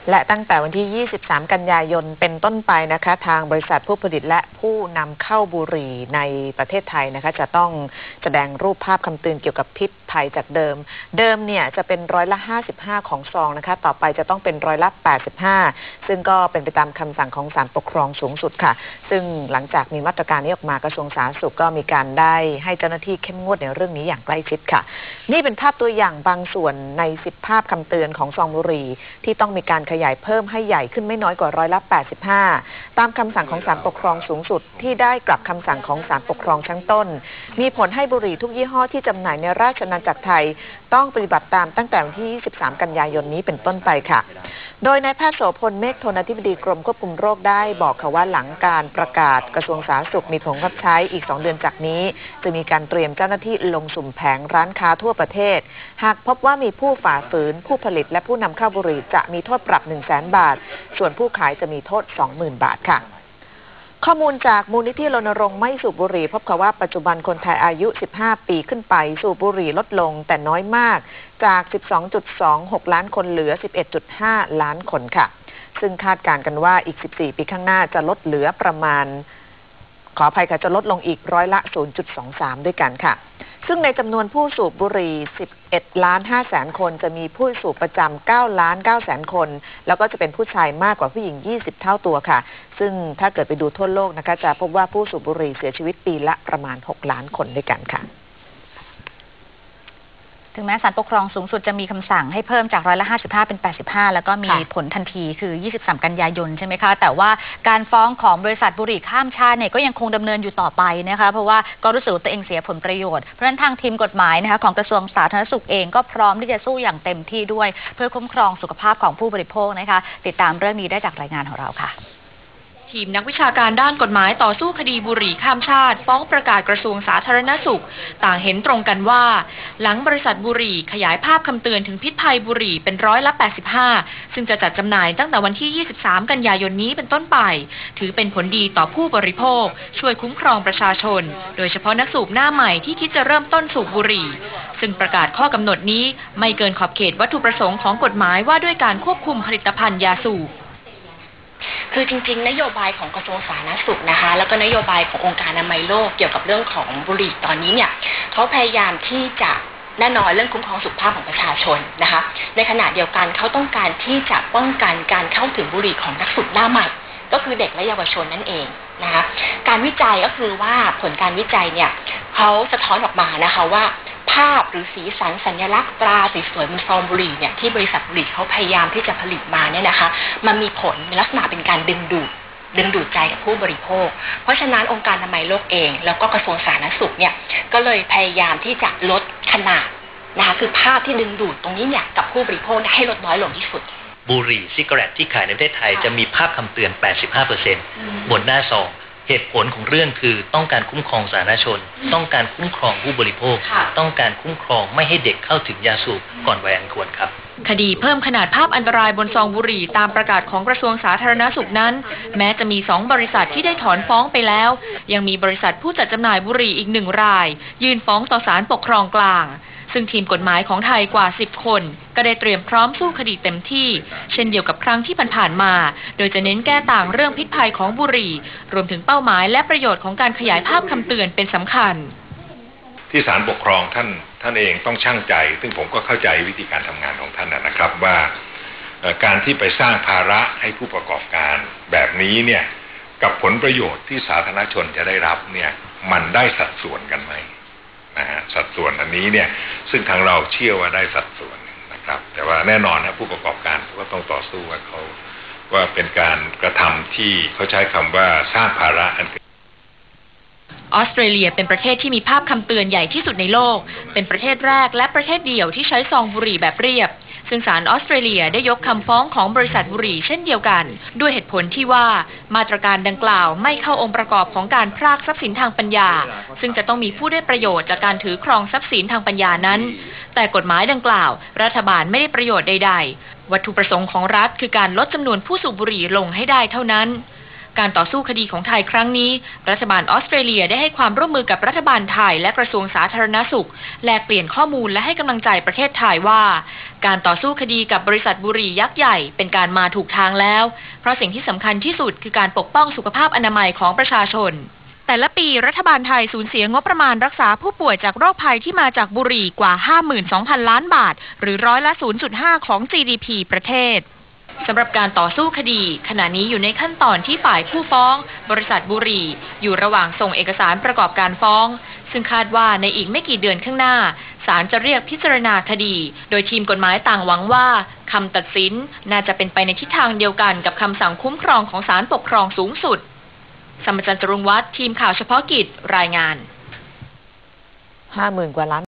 และตั้งแต่วันที่ 23 กันยายนเป็นต้นไปนะคะทางบริษัทผู้ผลิตและผู้นำเข้าบุหรี่ในประเทศไทยนะคะจะต้องแสดงรูปภาพคำเตือนเกี่ยวกับพิษภัยจากเดิมเนี่ยจะเป็น55%ของซองนะคะต่อไปจะต้องเป็น85%ซึ่งก็เป็นไปตามคำสั่งของศาลปกครองสูงสุดค่ะซึ่งหลังจากมีมาตรการนี้ออกมากระทรวงสาธารณสุขก็มีการได้ให้เจ้าหน้าที่เข้มงวดในเรื่องนี้อย่างใกล้ชิดค่ะนี่เป็นภาพตัวอย่างบางส่วนใน10ภาพคำเตือนของซองบุหรี่ที่ต้องมีการขยายเพิ่มให้ใหญ่ขึ้นไม่น้อยกว่า85%ตามคำสั่งของศาลปกครองสูงสุดที่ได้กลับคำสั่งของศาลปกครองชั้นต้นมีผลให้บุหรี่ทุกยี่ห้อที่จำหน่ายในราชอาณาจักรไทยต้องปฏิบัติตามตั้งแต่วันที่ 23 กันยายนนี้เป็นต้นไปค่ะโดยนายแพทย์โสพลเมฆทนอธิบดีกรมควบคุมโรคได้บอกค่ะว่าหลังการประกาศกระทรวงสาธารณสุขมีผลบังคับใช้อีก2 เดือนจากนี้จะมีการเตรียมเจ้าหน้าที่ลงสุ่มแผงร้านค้าทั่วประเทศหากพบว่ามีผู้ฝ่าฝืนผู้ผลิตและผู้นำเข้าบุหรี่จะมีโทษปรับ 100,000 บาทส่วนผู้ขายจะมีโทษ 20,000 บาทค่ะข้อมูลจากมูลนิธิรณรงค์ไม่สูบบุหรี่พบว่าปัจจุบันคนไทยอายุ 15 ปีขึ้นไปสูบบุหรี่ลดลงแต่น้อยมากจาก 12.26 ล้านคนเหลือ 11.5 ล้านคนค่ะซึ่งคาดการณ์กันว่าอีก 14 ปีข้างหน้าจะลดเหลือประมาณขออภัยค่ะจะลดลงอีก0.23%ด้วยกันค่ะซึ่งในจำนวนผู้สูบบุหรี่ 11.5 ล้านคนจะมีผู้สูบประจำ 9.9 ล้านคนแล้วก็จะเป็นผู้ชายมากกว่าผู้หญิง 20 เท่าตัวค่ะซึ่งถ้าเกิดไปดูทั่วโลกนะคะจะพบว่าผู้สูบบุหรี่เสียชีวิตปีละประมาณ 6 ล้านคนด้วยกันค่ะถึงแม้ศาลปกครองสูงสุดจะมีคำสั่งให้เพิ่มจาก55%เป็น85%แล้วก็มีผลทันทีคือ23 กันยายนใช่ไหมคะแต่ว่าการฟ้องของบริษัทบุหรี่ข้ามชาติเนี่ยก็ยังคงดำเนินอยู่ต่อไปนะคะเพราะว่าก็รู้สึกว่าตัวเองเสียผลประโยชน์เพราะฉะนั้นทางทีมกฎหมายนะคะของกระทรวงสาธารณสุขเองก็พร้อมที่จะสู้อย่างเต็มที่ด้วยเพื่อคุ้มครองสุขภาพของผู้บริโภคนะคะติดตามเรื่องนี้ได้จากรายงานของเราค่ะทีมนักวิชาการด้านกฎหมายต่อสู้คดีบุหรี่ข้ามชาติฟ้องประกาศกระทรวงสาธารณสุขต่างเห็นตรงกันว่าหลังบริษัทบุหรี่ขยายภาพคำเตือนถึงพิษภัยบุหรี่เป็น85%ซึ่งจะจัดจำหน่ายตั้งแต่วันที่ 23 กันยายนนี้เป็นต้นไปถือเป็นผลดีต่อผู้บริโภคช่วยคุ้มครองประชาชนโดยเฉพาะนักสูบหน้าใหม่ที่คิดจะเริ่มต้นสูบบุหรี่ซึ่งประกาศข้อกำหนดนี้ไม่เกินขอบเขตวัตถุประสงค์ของกฎหมายว่าด้วยการควบคุมผลิตภัณฑ์ยาสูบคือจริงๆนโยบายของกระทรวงสาธารณสุขนะคะแล้วก็นโยบายขององค์การอนามัยโลกเกี่ยวกับเรื่องของบุหรี่ตอนนี้เนี่ยเขาพยายามที่จะแน่นอนเรื่องคุ้มครองสุขภาพของประชาชนนะคะในขณะเดียวกันเขาต้องการที่จะป้องกันการเข้าถึงบุหรี่ของนักสูบหน้าใหม่ก็คือเด็กและเยาวชนนั่นเองนะคะการวิจัยก็คือว่าผลการวิจัยเนี่ยเขาสะท้อนออกมานะคะว่าภาพหรือสีสันสัญลักษณ์ตราสวยๆบนซองบุหรี่เนี่ยที่บริษัทบุหรี่เขาพยายามที่จะผลิตมาเนี่ยนะคะมันมีผลในลักษณะเป็นการดึงดูดใจกับผู้บริโภคเพราะฉะนั้นองค์การอนามัยโลกเองแล้วก็กระทรวงสาธารณสุขเนี่ยก็เลยพยายามที่จะลดขนาดนะคะคือภาพที่ดึงดูดตรงนี้เนี่ยกับผู้บริโภคให้ลดน้อยลงที่สุดบุหรี่ซิกาเรตที่ขายในประเทศไทยจะมีภาพคำเตือน 85% บนหน้าซองเหตุผลของเรื่องคือต้องการคุ้มครองสาธารณชนต้องการคุ้มครองผู้บริโภคต้องการคุ้มครองไม่ให้เด็กเข้าถึงยาสูบก่อนวัยอันควรครับคดีเพิ่มขนาดภาพอันตรายบนซองบุหรี่ตามประกาศของกระทรวงสาธารณสุขนั้นแม้จะมี2 บริษัทที่ได้ถอนฟ้องไปแล้วยังมีบริษัทผู้จัดจำหน่ายบุหรี่อีก1 รายยื่นฟ้องต่อศาลปกครองกลางซึ่งทีมกฎหมายของไทยกว่า10 คนก็ได้เตรียมพร้อมสู้คดีเต็มที่เช่นเดียวกับครั้งที่ผ่านมาโดยจะเน้นแก้ต่างเรื่องพิษภัยของบุหรี่รวมถึงเป้าหมายและประโยชน์ของการขยายภาพคำเตือนเป็นสำคัญที่ศาลปกครองท่านเองต้องชั่งใจซึ่งผมก็เข้าใจวิธีการทำงานของท่านนะครับว่าการที่ไปสร้างภาระให้ผู้ประกอบการแบบนี้เนี่ยกับผลประโยชน์ที่สาธารณชนจะได้รับเนี่ยมันได้สัดส่วนกันไหมสัดส่วนอันนี้เนี่ยซึ่งทางเราเชื่อว่าได้สัดส่วนนะครับแต่ว่าแน่นอนนะผู้ประกอบการก็ต้องต่อสู้ว่าเป็นการกระทำที่เขาใช้คำว่าสร้างภาระอันออสเตรเลียเป็นประเทศที่มีภาพคำเตือนใหญ่ที่สุดในโลกเป็นประเทศแรกและประเทศเดียวที่ใช้ซองบุหรี่แบบเรียบซึ่งศาลออสเตรเลียได้ยกคำฟ้องของบริษัทบุหรี่เช่นเดียวกันด้วยเหตุผลที่ว่ามาตรการดังกล่าวไม่เข้าองค์ประกอบของการพรากทรัพย์สินทางปัญญาซึ่งจะต้องมีผู้ได้ประโยชน์จากการถือครองทรัพย์สินทางปัญญานั้นแต่กฎหมายดังกล่าวรัฐบาลไม่ได้ประโยชน์ใดๆวัตถุประสงค์ของรัฐคือการลดจำนวนผู้สูบบุหรี่ลงให้ได้เท่านั้นการต่อสู้คดีของไทยครั้งนี้รัฐบาลออสเตรเลียได้ให้ความร่วมมือกับรัฐบาลไทยและกระทรวงสาธารณสุขแลกเปลี่ยนข้อมูลและให้กำลังใจประเทศไทยว่าการต่อสู้คดีกับบริษัทบุหรี่ยักษ์ใหญ่เป็นการมาถูกทางแล้วเพราะสิ่งที่สำคัญที่สุดคือการปกป้องสุขภาพอนามัยของประชาชนแต่ละปีรัฐบาลไทยสูญเสียงบประมาณรักษาผู้ป่วยจากโรคภัยที่มาจากบุหรี่กว่า 52,000 ล้านบาทหรือร้อยละ 0.5 ของ GDP ประเทศสำหรับการต่อสู้คดีขณะนี้อยู่ในขั้นตอนที่ฝ่ายผู้ฟ้องบริษัทบุหรี่อยู่ระหว่างส่งเอกสารประกอบการฟ้องซึ่งคาดว่าในอีกไม่กี่เดือนข้างหน้าศาลจะเรียกพิจารณาคดีโดยทีมกฎหมายต่างหวังว่าคำตัดสินน่าจะเป็นไปในทิศทางเดียวกันกับคำสั่งคุ้มครองของศาลปกครองสูงสุดสมจันทร์ จรุงวัฒน์ทีมข่าวเฉพาะกิจรายงาน 50,000 กว่าล้าน